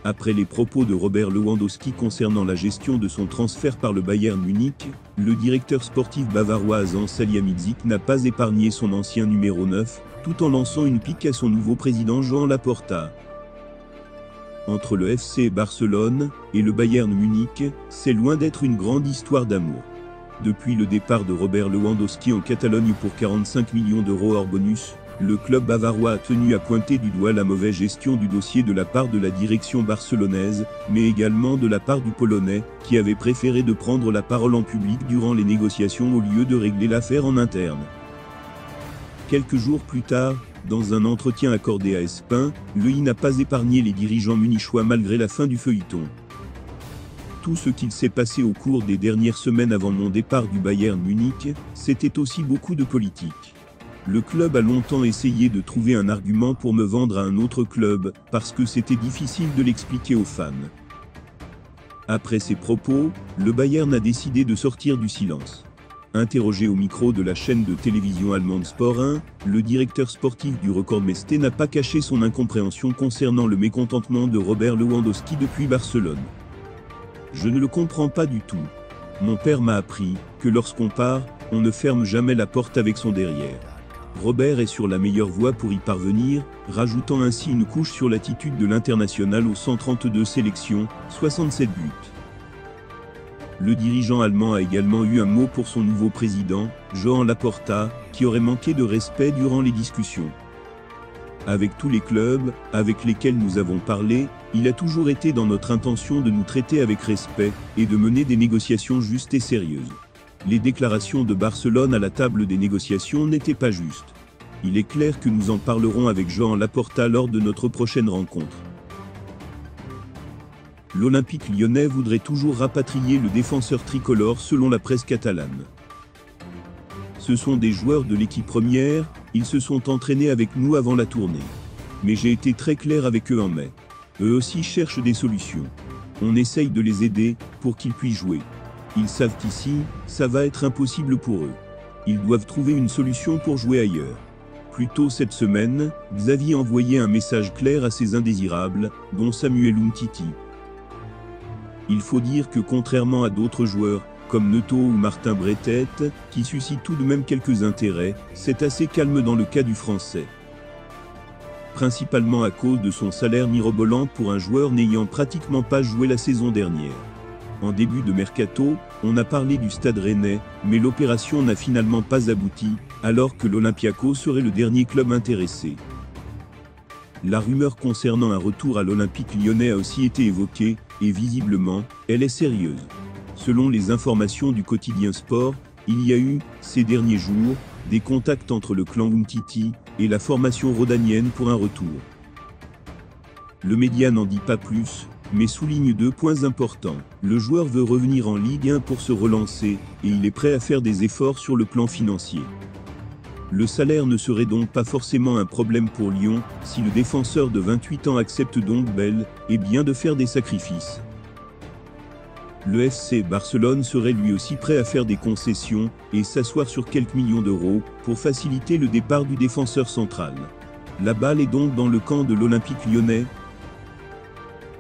Après les propos de Robert Lewandowski concernant la gestion de son transfert par le Bayern Munich, le directeur sportif bavarois Hasan Salihamidzic n'a pas épargné son ancien numéro 9, tout en lançant une pique à son nouveau président Joan Laporta. Entre le FC Barcelone et le Bayern Munich, c'est loin d'être une grande histoire d'amour. Depuis le départ de Robert Lewandowski en Catalogne pour 45 millions d'euros hors bonus, le club bavarois a tenu à pointer du doigt la mauvaise gestion du dossier de la part de la direction barcelonaise, mais également de la part du Polonais, qui avait préféré de prendre la parole en public durant les négociations au lieu de régler l'affaire en interne. Quelques jours plus tard, dans un entretien accordé à ESPN, le I n'a pas épargné les dirigeants munichois malgré la fin du feuilleton. Tout ce qu'il s'est passé au cours des dernières semaines avant mon départ du Bayern Munich, c'était aussi beaucoup de politique. Le club a longtemps essayé de trouver un argument pour me vendre à un autre club, parce que c'était difficile de l'expliquer aux fans. Après ces propos, le Bayern a décidé de sortir du silence. Interrogé au micro de la chaîne de télévision allemande Sport 1, le directeur sportif du Record Mesté n'a pas caché son incompréhension concernant le mécontentement de Robert Lewandowski depuis Barcelone. Je ne le comprends pas du tout. Mon père m'a appris que lorsqu'on part, on ne ferme jamais la porte avec son derrière. Robert est sur la meilleure voie pour y parvenir, rajoutant ainsi une couche sur l'attitude de l'international aux 132 sélections, 67 buts. Le dirigeant allemand a également eu un mot pour son nouveau président, Joan Laporta, qui aurait manqué de respect durant les discussions. Avec tous les clubs avec lesquels nous avons parlé, il a toujours été dans notre intention de nous traiter avec respect et de mener des négociations justes et sérieuses. Les déclarations de Barcelone à la table des négociations n'étaient pas justes. Il est clair que nous en parlerons avec Joan Laporta lors de notre prochaine rencontre. L'Olympique lyonnais voudrait toujours rapatrier le défenseur tricolore selon la presse catalane. Ce sont des joueurs de l'équipe première, ils se sont entraînés avec nous avant la tournée. Mais j'ai été très clair avec eux en mai. Eux aussi cherchent des solutions. On essaye de les aider pour qu'ils puissent jouer. Ils savent qu'ici, ça va être impossible pour eux. Ils doivent trouver une solution pour jouer ailleurs. Plus tôt cette semaine, Xavi a envoyé un message clair à ses indésirables, dont Samuel Umtiti. Il faut dire que contrairement à d'autres joueurs, comme Neto ou Martin Bretet, qui suscitent tout de même quelques intérêts, c'est assez calme dans le cas du Français. Principalement à cause de son salaire mirobolant pour un joueur n'ayant pratiquement pas joué la saison dernière. En début de mercato, on a parlé du Stade Rennais, mais l'opération n'a finalement pas abouti, alors que l'Olympiakos serait le dernier club intéressé. La rumeur concernant un retour à l'Olympique lyonnais a aussi été évoquée, et visiblement, elle est sérieuse. Selon les informations du quotidien Sport, il y a eu, ces derniers jours, des contacts entre le clan Umtiti et la formation rhodanienne pour un retour. Le média n'en dit pas plus, mais souligne 2 points importants. Le joueur veut revenir en Ligue 1 pour se relancer, et il est prêt à faire des efforts sur le plan financier. Le salaire ne serait donc pas forcément un problème pour Lyon, si le défenseur de 28 ans accepte donc et bien de faire des sacrifices. Le FC Barcelone serait lui aussi prêt à faire des concessions, et s'asseoir sur quelques millions d'euros, pour faciliter le départ du défenseur central. La balle est donc dans le camp de l'Olympique lyonnais,